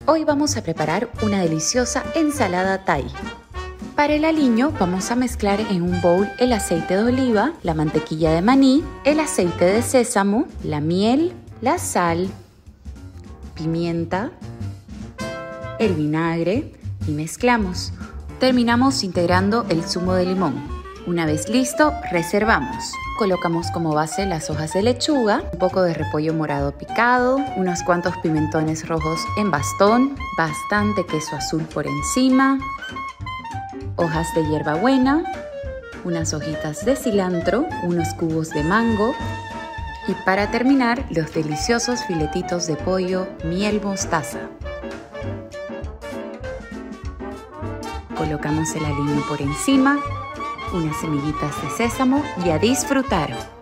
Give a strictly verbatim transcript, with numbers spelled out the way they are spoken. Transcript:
Hoy vamos a preparar una deliciosa ensalada Thai. Para el aliño vamos a mezclar en un bowl el aceite de oliva, la mantequilla de maní, el aceite de sésamo, la miel, la sal, pimienta, el vinagre y mezclamos. Terminamos integrando el zumo de limón. Una vez listo, reservamos. Colocamos como base las hojas de lechuga, un poco de repollo morado picado, unos cuantos pimentones rojos en bastón, bastante queso azul por encima, hojas de hierbabuena, unas hojitas de cilantro, unos cubos de mango y para terminar los deliciosos filetitos de pollo miel mostaza. Colocamos el aliño por encima, unas semillitas de sésamo y a disfrutar.